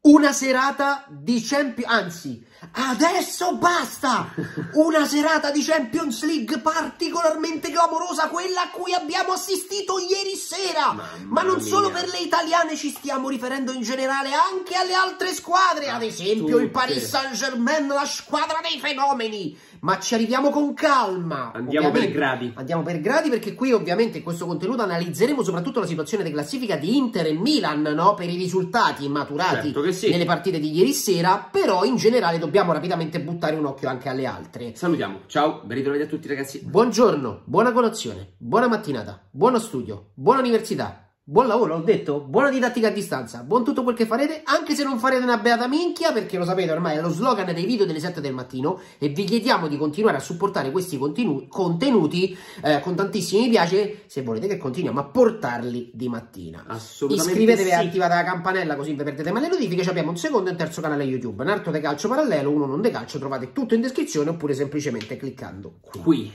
Una serata di Champions, anzi, adesso basta! Una serata di Champions League particolarmente clamorosa, quella a cui abbiamo assistito ieri sera! Ma non solo per le italiane ci stiamo riferendo in generale, anche alle altre squadre, ad esempio il Paris Saint-Germain, la squadra dei fenomeni! Ma ci arriviamo con calma. Andiamo per gradi. Andiamo per gradi perché qui ovviamente in questo contenuto analizzeremo soprattutto la situazione di classifica di Inter e Milan, no? Per i risultati maturati nelle partite di ieri sera, però in generale dobbiamo rapidamente buttare un occhio anche alle altre. Salutiamo, ciao, ben ritrovati a tutti ragazzi. Buongiorno, buona colazione, buona mattinata, buono studio, buona università. Buon lavoro, ho detto, buona didattica a distanza, buon tutto quel che farete, anche se non farete una beata minchia, perché lo sapete ormai è lo slogan dei video delle 7 del mattino e vi chiediamo di continuare a supportare questi contenuti con tantissimi mi piace, se volete che continuiamo a portarli di mattina. Assolutamente. Iscrivetevi e attivate la campanella così vi perdete mai le notifiche, abbiamo un secondo e un terzo canale YouTube, un altro de calcio parallelo, uno non de calcio, trovate tutto in descrizione oppure semplicemente cliccando qui.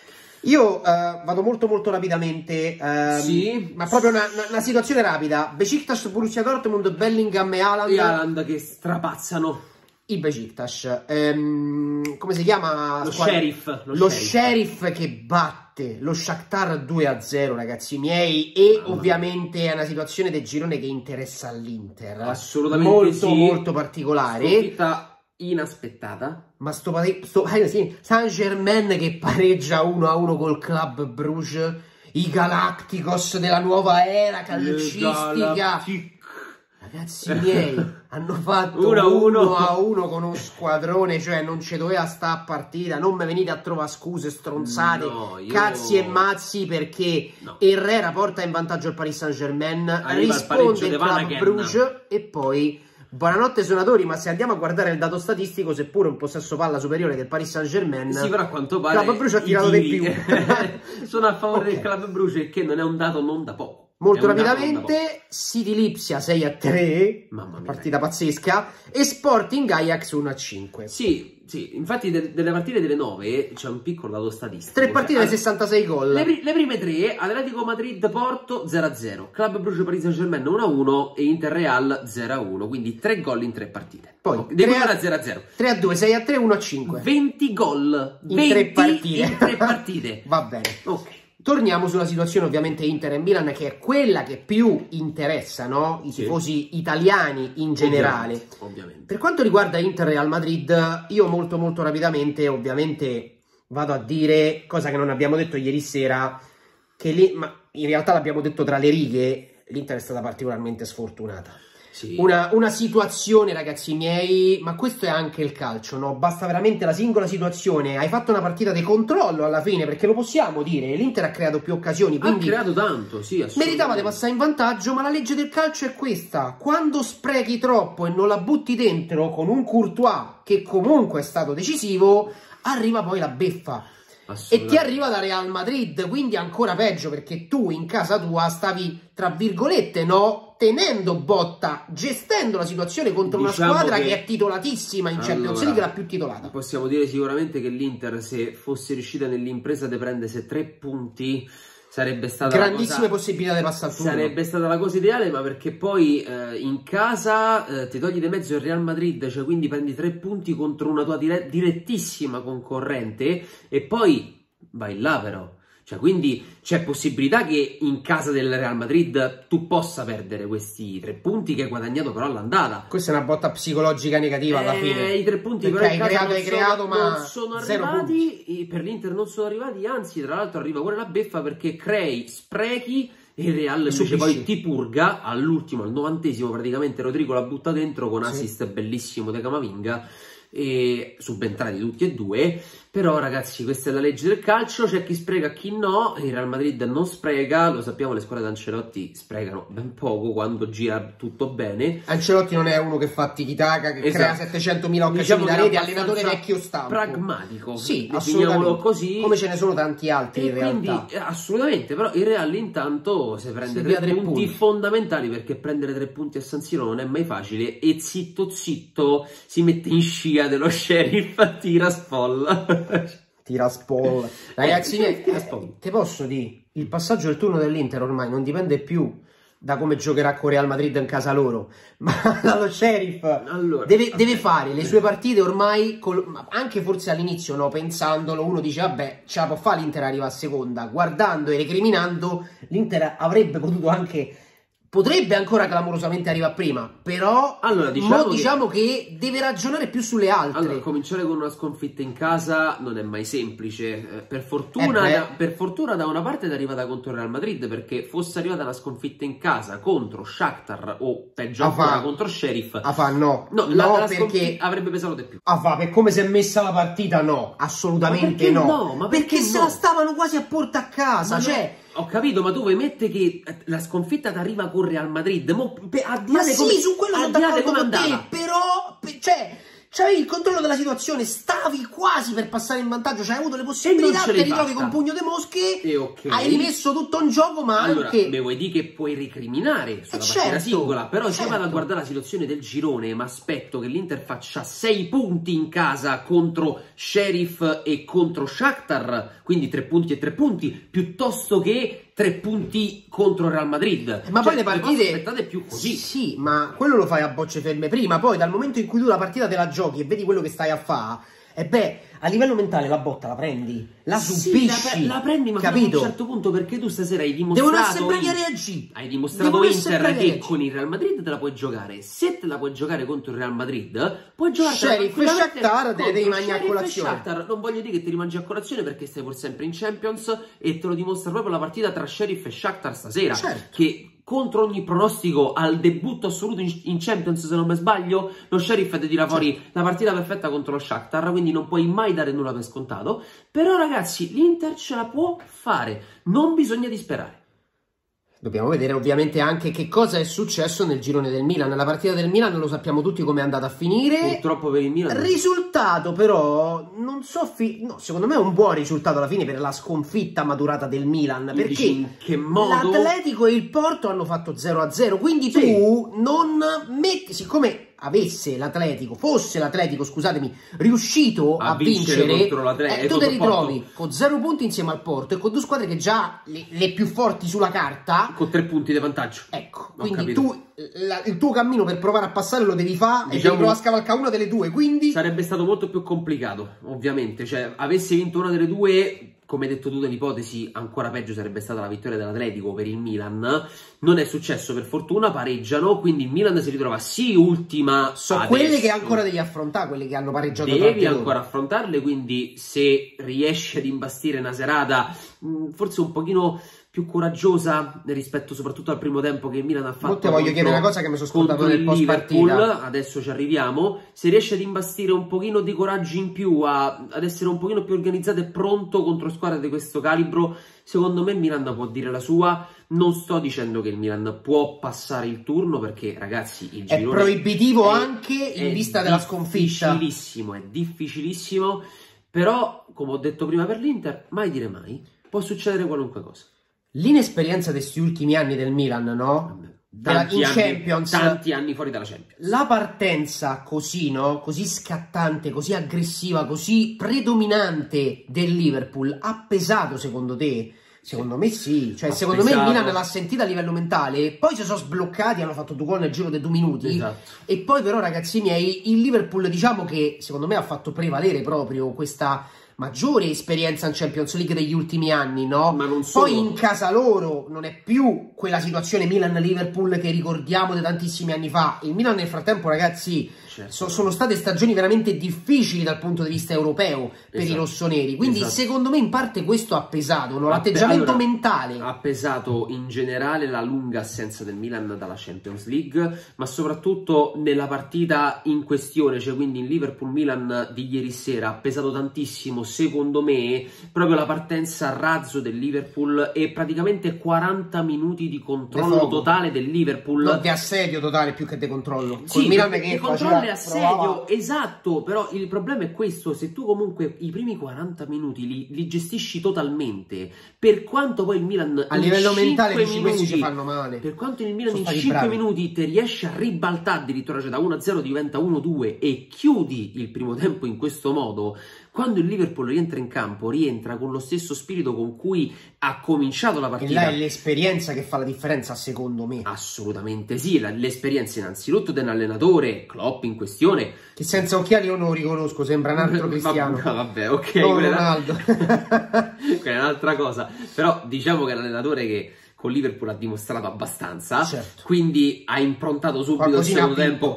Io vado molto rapidamente, sì, ma proprio una situazione rapida. Besiktas, Borussia Dortmund, Bellingham e Haaland. E Haaland che strapazzano. Il Besiktas, come si chiama? Lo Sheriff. Lo Sheriff che batte lo Shakhtar 2-0, ragazzi miei. E ovviamente è una situazione del girone che interessa all'Inter. Assolutamente molto particolare. Sconfitta inaspettata. Ma sì, Saint-Germain che pareggia 1-1 col Club Bruges, i Galacticos della nuova era calcistica. Ragazzi miei, hanno fatto 1-1 con uno squadrone, cioè non ci doveva sta a partita, non mi venite a trovare scuse stronzate, cazzi e mazzi, perché Herrera porta in vantaggio il Paris Saint-Germain, risponde il Club Bruges e poi... Buonanotte suonatori, ma se andiamo a guardare il dato statistico, seppure un possesso palla superiore del Paris Saint-Germain, sì, però a quanto pare Club Bruges ha tirato di più. Sono a favore del Club Bruges, che non è un dato non da poco. Molto rapidamente, City Lipsia 6-3, mamma mia, partita pazzesca, e Sporting Ajax 1-5. Sì, infatti delle partite delle 9 c'è un piccolo dato statistico. 3 partite da 66 gol. Le prime 3, Atletico Madrid Porto 0-0, Club Bruges Paris Saint-Germain 1-1 e Inter Real 0-1, quindi 3 gol in 3 partite. Poi 0-0. 3-2, 6-3, 1-5. 20 gol in 3 partite. In 3 partite. Va bene. Ok. Torniamo sulla situazione ovviamente Inter e Milan, che è quella che più interessa, no? I tifosi italiani in generale. Ovviamente. Per quanto riguarda Inter e Real Madrid, io molto rapidamente ovviamente vado a dire, cosa che non abbiamo detto ieri sera, che lì, ma in realtà l'abbiamo detto tra le righe, l'Inter è stata particolarmente sfortunata. Sì. Una situazione, ragazzi miei, ma questo è anche il calcio, no? Basta veramente la singola situazione. Hai fatto una partita di controllo alla fine, perché lo possiamo dire, l'Inter ha creato più occasioni, quindi ha creato tanto, sì, meritava di passare in vantaggio, ma la legge del calcio è questa: quando sprechi troppo e non la butti dentro con un Courtois che comunque è stato decisivo, arriva poi la beffa. E ti arriva da Real Madrid, quindi ancora peggio, perché tu in casa tua stavi, tra virgolette, no, tenendo botta, gestendo la situazione contro una squadra che è titolatissima in Champions League, la più titolata. Possiamo dire sicuramente che l'Inter, se fosse riuscita nell'impresa di prendersi 3 punti, sarebbe stata grandissime possibilità di passare al turno. Sarebbe stata la cosa ideale, ma perché poi in casa ti togli di mezzo il Real Madrid, cioè quindi prendi 3 punti contro una tua direttissima concorrente e poi vai là però. Cioè, quindi c'è possibilità che in casa del Real Madrid tu possa perdere questi 3 punti che hai guadagnato però all'andata. Questa è una botta psicologica negativa alla fine. I 3 punti perché però hai creato, ma non sono arrivati, per l'Inter non sono arrivati, anzi tra l'altro arriva pure la beffa perché crei sprechi e il Real invece poi ti purga all'ultimo, al 90esimo praticamente. Rodrigo la butta dentro con assist bellissimo di Camavinga e subentrati tutti e due. Però ragazzi, questa è la legge del calcio, c'è chi spreca, chi no. Il Real Madrid non spreca, lo sappiamo, le squadre di Ancelotti sprecano ben poco quando gira tutto bene. Ancelotti non è uno che fa tiki-taka, che crea 700.000 occasioni da rete, allenatore vecchio stampo, pragmatico, sì, assolutamente, così, come ce ne sono tanti altri in realtà. Quindi assolutamente, però il Real intanto si prende 3 punti fondamentali, perché prendere 3 punti a San Siro non è mai facile, e zitto zitto si mette in scia dello Sheriff a Tiraspol. Tiraspol. Ragazzi, ti posso dire, il passaggio del turno dell'Inter ormai non dipende più da come giocherà con Real Madrid in casa loro, ma lo Sheriff allora, deve fare le sue partite ormai, anche forse all'inizio, no, pensandolo, uno dice vabbè, ce la può fare l'Inter arriva a seconda, guardando e recriminando, l'Inter avrebbe potuto anche... Potrebbe ancora clamorosamente arrivare prima, però allora, diciamo che deve ragionare più sulle altre. Allora, cominciare con una sconfitta in casa non è mai semplice. Per fortuna da una parte è arrivata contro il Real Madrid, perché fosse arrivata una sconfitta in casa contro Shakhtar o peggio ancora contro Sheriff, no, perché avrebbe pesato di più. Per come si è messa la partita, no, assolutamente no. Ma perché se la stavano quasi a porta a casa, cioè... Ho capito, ma tu vuoi mettere che la sconfitta ti arriva con Real Madrid? Su quello sono d'accordo con te, però, cioè, c'avevi il controllo della situazione, stavi quasi per passare in vantaggio, c'hai avuto le possibilità, ti ritrovi con un pugno di mosche, hai rimesso tutto in gioco, ma allora, anche... me vuoi dire che puoi recriminare sulla partita singola, però se vado a guardare la situazione del girone, mi aspetto che l'Inter faccia 6 punti in casa contro Sheriff e contro Shakhtar, quindi 3 punti e 3 punti, piuttosto che 3 punti contro il Real Madrid. Ma poi le partite... aspettate più così. Sì, ma quello lo fai a bocce ferme prima, poi dal momento in cui tu la partita te la giochi e vedi quello che stai a fare, e beh, a livello mentale la botta la prendi, la subisci, la prendi, ma capito? A un certo punto, perché tu stasera hai dimostrato... Devono essere bravi a reagire. Hai dimostrato Inter che con il Real Madrid te la puoi giocare. Se te la puoi giocare contro il Real Madrid, puoi giocare Sheriff e Shakhtar te le devi mangiare a colazione. Non voglio dire che ti rimangi a colazione, perché stai pur sempre in Champions, e te lo dimostra proprio la partita tra Sheriff e Shakhtar stasera, che contro ogni pronostico al debutto assoluto in Champions, se non mi sbaglio, lo Sheriff ti tira fuori la partita perfetta contro lo Shakhtar, quindi non puoi mai dare nulla per scontato. Però ragazzi, l'Inter ce la può fare, non bisogna disperare. Dobbiamo vedere ovviamente anche che cosa è successo nel girone del Milan. La partita del Milan lo sappiamo tutti come è andata a finire. Purtroppo per il Milan. Risultato però, non so, no, secondo me è un buon risultato alla fine per la sconfitta maturata del Milan. Perché in che modo? L'Atletico e il Porto hanno fatto 0-0, quindi tu non metti, siccome... fosse l'Atletico, scusatemi, riuscito a vincere, tu te ritrovi con 0 punti insieme al Porto e con 2 squadre che già le più forti sulla carta, con 3 punti di vantaggio. Ecco, quindi tu il tuo cammino per provare a passare lo devi fare, diciamo, e devi provare a scavalcare una delle due, quindi sarebbe stato molto più complicato, ovviamente, cioè avessi vinto una delle due, come hai detto tu nell'ipotesi, ancora peggio sarebbe stata la vittoria dell'Atletico per il Milan. Non è successo, per fortuna, pareggiano, quindi il Milan si ritrova ultima. Sono quelle che ancora devi affrontare, quelle che hanno pareggiato. Devi ancora affrontarle, quindi se riesci ad imbastire una serata forse un pochino più coraggiosa rispetto soprattutto al primo tempo che il Milan ha fatto. Voglio chiedere una cosa che mi sono scordato nel post partita. Adesso ci arriviamo. Se riesce ad imbastire un pochino di coraggio in più, ad essere un pochino più organizzato e pronto contro squadre di questo calibro, secondo me il Milan può dire la sua. Non sto dicendo che il Milan può passare il turno, perché ragazzi il girone è proibitivo anche in vista della sconfitta. È difficilissimo, però come ho detto prima per l'Inter, mai dire mai, può succedere qualunque cosa. L'inesperienza di questi ultimi anni del Milan, no? Tanti anni fuori dalla Champions. La partenza così, no? Così scattante, così aggressiva, così predominante del Liverpool ha pesato secondo te? Secondo me sì, cioè secondo me il Milan l'ha sentita a livello mentale, poi si sono sbloccati, hanno fatto 2 gol nel giro di 2 minuti, e poi però ragazzi miei, il Liverpool diciamo che secondo me ha fatto prevalere proprio questa maggiore esperienza in Champions League degli ultimi anni, no? Ma non solo. Poi in casa loro non è più quella situazione Milan-Liverpool che ricordiamo di tantissimi anni fa. Il Milan nel frattempo, ragazzi, sono state stagioni veramente difficili dal punto di vista europeo per i rossoneri. Quindi secondo me in parte questo ha pesato, no? L'atteggiamento mentale. Ha pesato in generale la lunga assenza del Milan dalla Champions League, ma soprattutto nella partita in questione, cioè quindi in Liverpool-Milan di ieri sera, ha pesato tantissimo secondo me proprio la partenza a razzo del Liverpool e praticamente 40 minuti di controllo totale del Liverpool. No, di assedio totale più che di controllo. Sì, Milan che controllo e assedio, esatto, però il problema è questo: se tu comunque i primi 40 minuti li gestisci totalmente, per quanto poi il Milan a livello mentale minuti ci fanno male, per quanto il Milan in 5 minuti ti riesce a ribaltare addirittura, cioè da 1-0 diventa 1-2 e chiudi il primo tempo in questo modo, Quando il Liverpool rientra in campo, rientra con lo stesso spirito con cui ha cominciato la partita. E là è l'esperienza che fa la differenza, secondo me. Assolutamente sì, l'esperienza innanzitutto dell'allenatore, Klopp in questione. Che senza occhiali io non lo riconosco, sembra un altro Cristiano. Vabbè, ok. No, Ronaldo. Quella è un'altra cosa. Però diciamo che è l'allenatore che con Liverpool ha dimostrato abbastanza, certo. Quindi ha improntato subito il secondo tempo,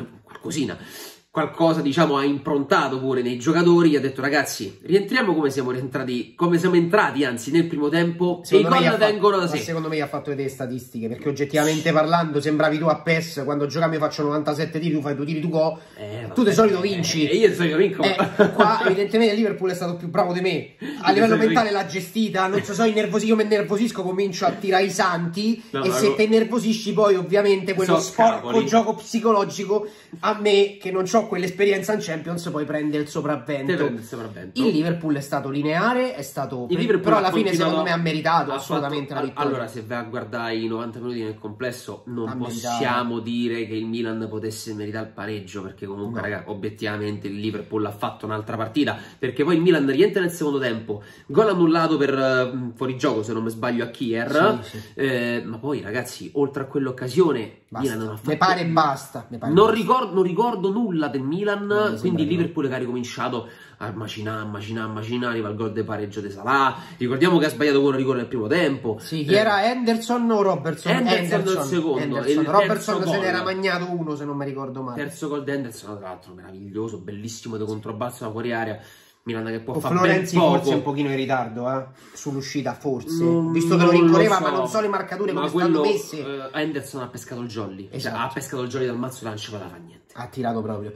qualcosa diciamo ha improntato pure nei giocatori, ha detto ragazzi rientriamo come siamo entrati anzi nel primo tempo, e i gol vengono da sé. Secondo me ha fatto vedere statistiche, perché oggettivamente parlando sembravi tu a PES, quando giochiamo io faccio 97 tiri, tu fai 2 tiri, tu go, tu di solito vinci, e io di solito vinco. Qua evidentemente il Liverpool è stato più bravo di me, a livello mentale l'ha gestita, non so, io mi innervosisco, comincio a tirare i santi, e se te innervosisci poi ovviamente quello sporco gioco psicologico a me che non ho quell'esperienza in Champions poi prende il sopravvento. Il Liverpool è stato lineare, è stato però alla fine secondo me ha meritato assolutamente la vittoria. Allora se vai a guardare i 90 minuti nel complesso non possiamo dire che il Milan potesse meritare il pareggio, perché comunque raga, obiettivamente il Liverpool ha fatto un'altra partita, perché poi il Milan rientra nel secondo tempo, gol annullato per fuorigioco se non mi sbaglio a Kier, ma poi ragazzi oltre a quell'occasione Milan non ha fatto... Mi pare basta. Non ricordo nulla del Milan, quindi il Liverpool che ha ricominciato a macinare, arriva il gol del pareggio di Salah, ricordiamo che ha sbagliato con un rigore nel primo tempo. Sì, chi era Henderson o Robertson? Henderson il secondo. Robertson se ne era magnato uno se non mi ricordo male. Terzo gol di Henderson, tra l'altro meraviglioso, bellissimo di controbalzo da fuori area. Milan che può fare Florenzi ben poco. Forse un pochino in ritardo sull'uscita, forse visto che lo rincorreva, ma non so le marcature come stanno messe. Henderson ha pescato il jolly, cioè, ha pescato il jolly dal mazzo, non ci poteva fare niente, ha tirato proprio.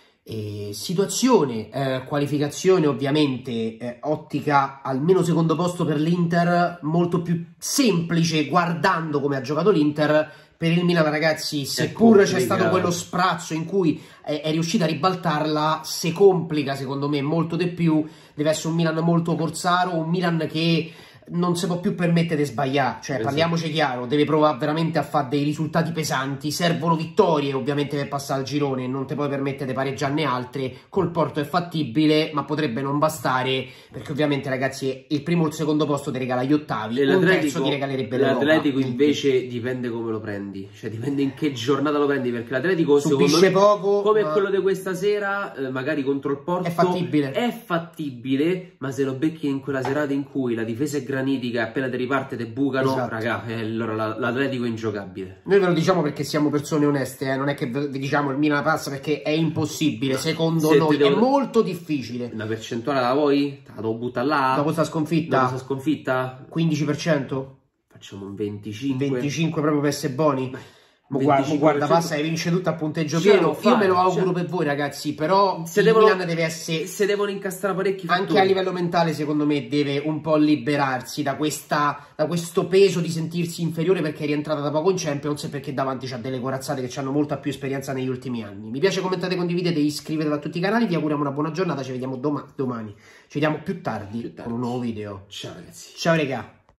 Situazione, qualificazione ovviamente, ottica almeno secondo posto per l'Inter, molto più semplice guardando come ha giocato l'Inter. Per il Milan ragazzi, seppur c'è stato quello sprazzo in cui è riuscita a ribaltarla, se complica secondo me molto di più. Deve essere un Milan molto corsaro, un Milan che non si può più permettere di sbagliare, cioè parliamoci chiaro, deve provare veramente a fare dei risultati pesanti, servono vittorie ovviamente per passare al girone, non ti puoi permettere di pareggiarne altre, col Porto è fattibile ma potrebbe non bastare, perché ovviamente ragazzi il primo o il secondo posto ti regala gli ottavi, un terzo ti regalerebbe l'Europa. L'Atletico invece dipende come lo prendi, cioè dipende in che giornata lo prendi, perché l'Atletico subisce secondo me, poco, come quello di questa sera, magari contro il Porto è fattibile, ma se lo becchi in quella serata in cui la difesa è granitica, appena ti riparte te bucano, raga, allora l'Atletico è ingiocabile. Noi ve lo diciamo perché siamo persone oneste, non è che vi diciamo il Milan passa, perché è impossibile, secondo noi è molto difficile. Una percentuale la vuoi? Te la devo buttare là? Dopo sta sconfitta? 15%? Facciamo un 25. 25 proprio per essere buoni? Guarda, passa e vince tutto a punteggio pieno. Io me lo auguro per voi ragazzi, però il Milan deve essere, se devono incastrare parecchi fattori, anche a livello mentale secondo me deve un po' liberarsi da questo peso di sentirsi inferiore perché è rientrata da poco in Champions e perché davanti c'ha delle corazzate che hanno molta più esperienza negli ultimi anni. Mi piace, commentate, condividete, iscrivetevi a tutti i canali, vi auguriamo una buona giornata, ci vediamo domani, ci vediamo più tardi con un nuovo video. Ciao ragazzi. Ciao regà.